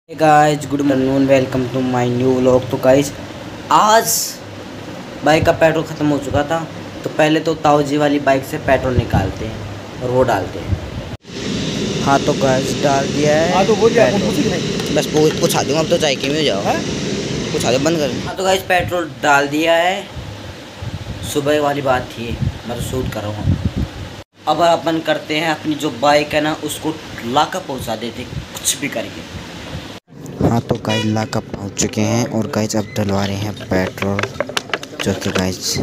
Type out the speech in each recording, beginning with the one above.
Guys good afternoon, welcome to my new vlog. तो guys आज bike का petrol ख़त्म हो चुका था, तो पहले तो ताऊजी वाली बाइक से पेट्रोल निकालते हैं और वो डालते हैं। हाँ तो गाइज डाल दिया है। हाँ तो वो बस पूछा दूँगा, अब तो चाय के में हो जाओ, पूछा दो बंद कर। हाँ तो गाइज पेट्रोल डाल दिया है। सुबह वाली बात थी, मैं तो शूट कर रहा हूँ। अब अपन करते हैं अपनी जो बाइक है ना उसको लाकर पहुँचा देते कुछ भी करके। हाँ तो गाइस लाकर पहुँच चुके हैं और गाइस अब डलवा रहे हैं पेट्रोल, जो कि गाइस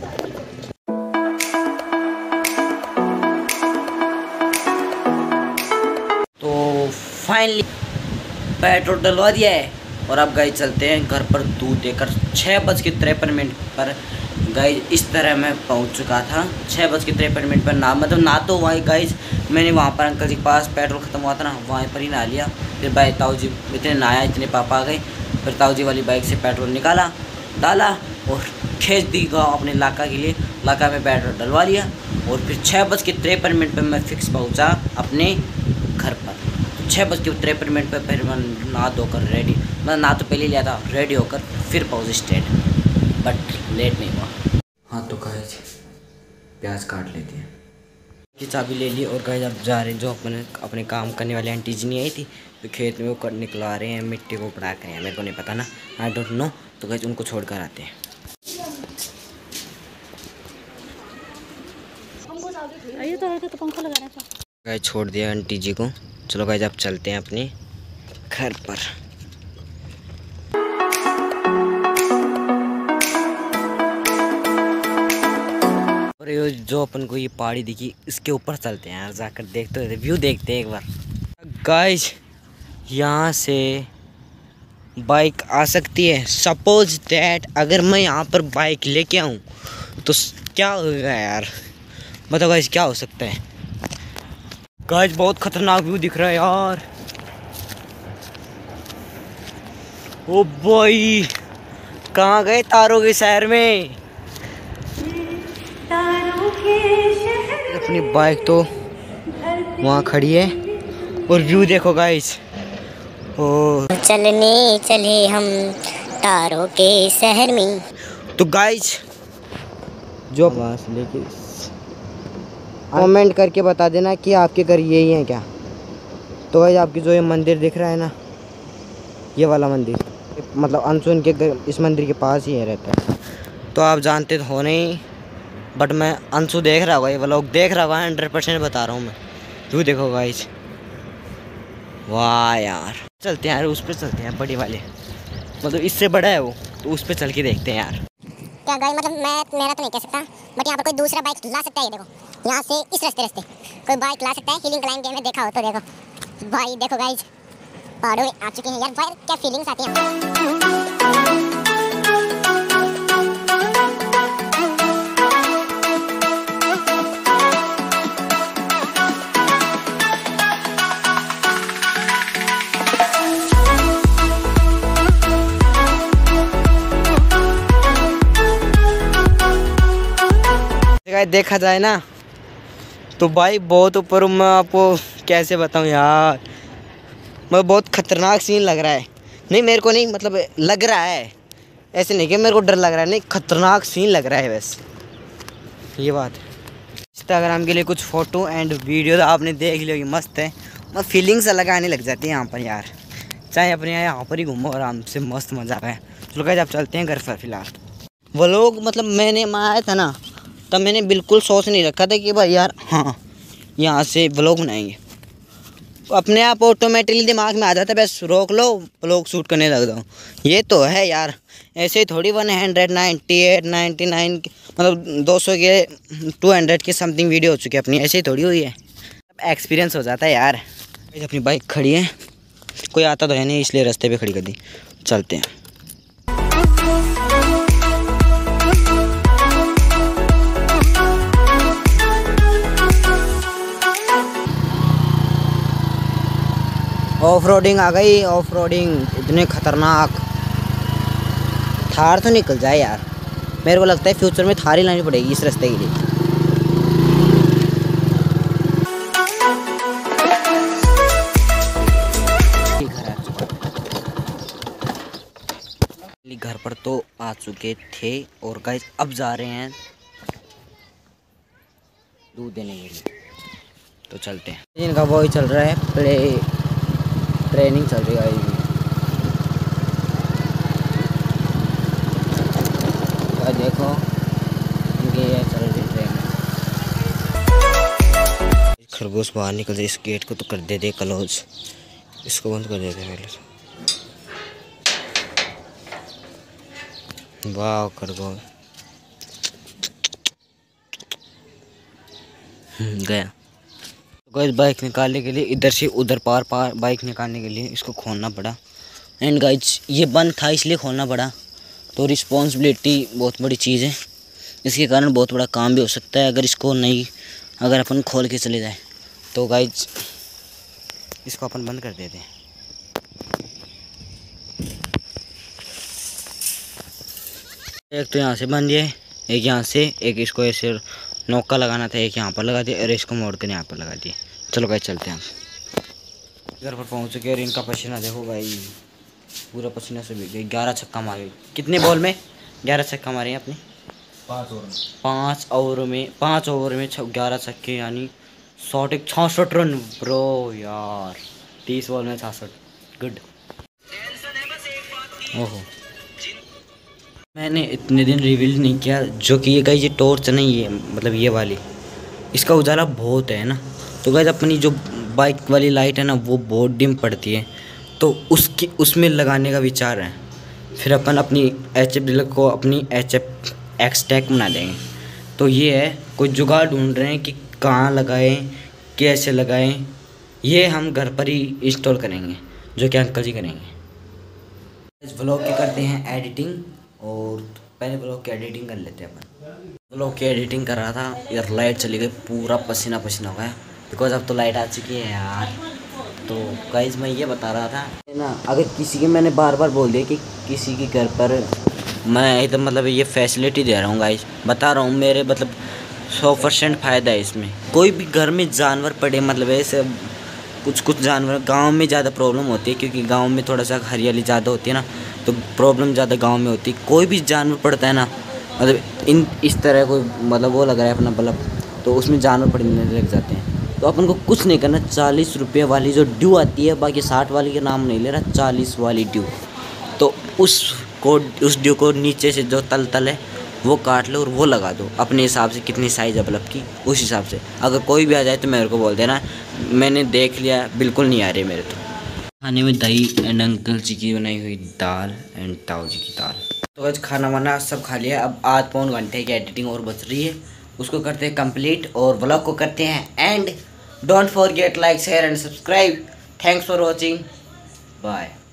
तो फाइनली पेट्रोल डलवा दिया है। और अब गाइस चलते हैं घर पर दूध देकर। 6:53 पर गाइस इस तरह मैं पहुंच चुका था। 6:53 पर ना ना तो वहीं गाइस मैंने वहाँ पर अंकल जी के पास पेट्रोल ख़त्म हुआ था ना, वहीं पर ही नहा लिया। फिर भाई ताऊजी इतने नहाया, इतने पापा आ गए। फिर ताऊजी वाली बाइक से पेट्रोल निकाला, डाला और खींच दी गाँव अपने इलाका के लिए। इलाका में पेट्रोल डलवा लिया और फिर 6:53 पर मैं फिक्स पहुँचा अपने घर पर। 6:53 पर फिर मैं नहा धोकर रेडी, मैं नहा तो पहले लिया था, रेडी होकर फिर पहुँच स्टेट, बट लेट नहीं हुआ। हाँ तो गाइस प्याज काट लेते हैं। की चाबी ले ली और गाइस अब जा रहे हैं। जो अपने काम करने वाली आंटी जी नहीं आई थी, तो खेत में वो निकलवा रहे हैं, मिट्टी को पड़ा कर, मेरे को नहीं पता ना, आई डोंट नो। तो गाइस उनको छोड़ कर आते हैं। तो पंखा लगा रहा है गाइस, छोड़ दिया आंटी जी को। चलो गाइस अब चलते हैं अपने घर पर। और ये जो अपन को ये पहाड़ी दिखी, इसके ऊपर चलते हैं यार, जाकर देखते हैं, व्यू देखते हैं एक बार। गाइस यहाँ से बाइक आ सकती है। सपोज दैट अगर मैं यहाँ पर बाइक लेके आऊँ तो क्या होगा यार, बताओ गाइस क्या हो सकता है। गाइस बहुत खतरनाक व्यू दिख रहा है यार। ओ भाई कहाँ गए तारों के शहर में। अपनी बाइक तो वहाँ खड़ी है और व्यू देखो गाइस। ओ चलने चले हम तारों के शहर में। तो गाइस जो आवाज़ लेके कमेंट करके बता देना कि आपके घर यही है क्या। तो गाइस आपकी जो ये मंदिर दिख रहा है ना, ये वाला मंदिर, मतलब अंशुन के घर इस मंदिर के पास ही है रहता है। तो आप जानते तो हो नहीं, बट मैं अंशु देख रहा होगा, ये व्लॉग देख रहा होगा, 100% बता रहा हूँ मैं। तू देखो गाइस, वाह यार। चलते हैं यार, उस पर चलते हैं, बड़ी वाले, मतलब इससे बड़ा है वो, तो उस पर चल के देखते हैं यार। क्या गाइस, मतलब मेरा तो नहीं कह सकता, बट यहाँ पर कोई दूसरा बाइक ला सकता है। ये देखो यहाँ से इस रास्ते कोई बाइक ला सकता है। हीलिंग क्लाइंब गेम में देखा हो तो देखो भाई, देखो गाइस पहाड़ों में आ चुके हैं यार। भाई क्या फीलिंग्स आती हैं। देखा जाए ना तो भाई बहुत ऊपर, मैं आपको कैसे बताऊं यार, मैं बहुत खतरनाक सीन लग रहा है। नहीं मेरे को नहीं, मतलब लग रहा है, ऐसे नहीं कि मेरे को डर लग रहा है, नहीं खतरनाक सीन लग रहा है बस, ये बात है। इंस्टाग्राम के लिए कुछ फ़ोटो एंड वीडियो तो आपने देख ली होगी, मस्त है। मैं फीलिंग्स अलग आने लग जाती है यहाँ पर यार, चाहे अपने यहाँ पर ही घूमो आराम से, मस्त मज़ा आया। चलो गाइस आप चलते हैं घर पर। फिलहाल वो लोग, मतलब मैंने आया था ना, तब मैंने बिल्कुल सोच नहीं रखा था कि भाई यार हाँ यहाँ से व्लॉग बनाएंगे। अपने आप ऑटोमेटिकली दिमाग में आ जाता है, बस रोक लो व्लॉग शूट करने लग जाओ। ये तो है यार, ऐसे ही थोड़ी 198, 99 मतलब 200 के 200 के समथिंग वीडियो हो चुकी है अपनी, ऐसे ही थोड़ी हुई है। एक्सपीरियंस हो जाता है यार। अपनी बाइक खड़ी है, कोई आता तो है नहीं, इसलिए रास्ते पे खड़ी कर दी। चलते हैं। ऑफ रोडिंग आ गई, ऑफ रोडिंग इतने खतरनाक। थार तो निकल जाए यार, मेरे को लगता है फ्यूचर में थार ही लानी पड़ेगी इस रास्ते के लिए। घर पर तो आ चुके थे और गाइस अब जा रहे हैं दूध देने के लिए, तो चलते हैं। इनका वही चल रहा है, ट्रेनिंग चल रही है। देखो इनकी ये चल रही ट्रेनिंग। खरगोश बाहर निकल जाए, इस गेट को तो कर दे क्लोज, इसको बंद कर देते पहले। वाह खरगोश गया। तो गाइस बाइक निकालने के लिए इधर से उधर पार बाइक निकालने के लिए इसको खोलना पड़ा। एंड गाइस ये बंद था इसलिए खोलना पड़ा। तो रिस्पॉन्सिबिलिटी बहुत बड़ी चीज़ है, इसके कारण बहुत बड़ा काम भी हो सकता है अगर अपन खोल के चले जाए। तो गाइस इसको अपन बंद कर देते हैं। एक तो यहाँ से बंद है, एक यहाँ से, एक इसको ऐसे नौका लगाना था, एक यहाँ पर लगा दिया और इसको मोड़ कर यहाँ पर लगा दिया। चलो गाइस चलते हैं। घर पर पहुँच चुके और इनका पसीना देखो भाई, पूरा पसीना से भीग गई। 11 छक्का मारे। कितने बॉल में 11 छक्का मारे हैं अपने? 5 ओवर में 11 छक्के, यानी 66 रन ब्रो यार। 30 बॉल में 66, गुड। ओहो मैंने इतने दिन रिवील नहीं किया, जो कि ये टॉर्च नहीं है, मतलब ये वाली, इसका उजाला बहुत है ना। तो गाइस अपनी जो बाइक वाली लाइट है ना वो बहुत डिम पड़ती है, तो उसमें लगाने का विचार है। फिर अपन अपनी HF डीलर को अपनी HF एक्सटेक बना देंगे। तो ये है, कोई जुगाड़ ढूंढ रहे हैं कि कहाँ लगाएं, कैसे लगाएं। ये हम घर पर ही इंस्टॉल करेंगे, जो कि अंकल जी करेंगे। इस व्लॉग की करते हैं एडिटिंग, और पहले व्लॉग की एडिटिंग कर लेते हैं अपन। व्लॉग की एडिटिंग कर रहा था यार, लाइट चली गई, पूरा पसीना पसीना हो गया बिकॉज अब तो लाइट आ चुकी है यार। तो गाइस मैं ये बता रहा था ना, अगर किसी के, मैंने बार बार बोल दिया कि किसी के घर पर मैं एकदम मतलब ये फैसिलिटी दे रहा हूँ गाइस, बता रहा हूँ, मेरे मतलब 100% फ़ायदा है इसमें। कोई भी घर में जानवर पड़े, मतलब ऐसे कुछ जानवर, गांव में ज़्यादा प्रॉब्लम होती है क्योंकि गांव में थोड़ा सा हरियाली ज़्यादा होती है ना, तो प्रॉब्लम ज़्यादा गांव में होती है। कोई भी जानवर पड़ता है ना, मतलब इस तरह कोई मतलब वो लग रहा है अपना बल्ब, तो उसमें जानवर पड़ने लग जाते हैं। तो अपन को कुछ नहीं करना, 40 रुपये वाली जो ड्यू आती है, बाकी 60 वाली के नाम नहीं ले रहा, 40 वाली ड्यू, तो उस ड्यू को नीचे से जो तल है वो काट लो और वो लगा दो अपने हिसाब से, कितनी साइज़ है बल्ब की उस हिसाब से। अगर कोई भी आ जाए तो मेरे को बोल देना, मैंने देख लिया, बिल्कुल नहीं आ रही मेरे। तो खाने में दही एंड अंकल जी की बनाई हुई दाल एंड ताऊ जी की दाल। तो आज खाना वाना सब खा लिया, अब आध पौन घंटे की एडिटिंग और बच रही है, उसको करते हैं कंप्लीट और व्लॉग को करते हैं end. Don't forget like share and subscribe. Thanks for watching, bye.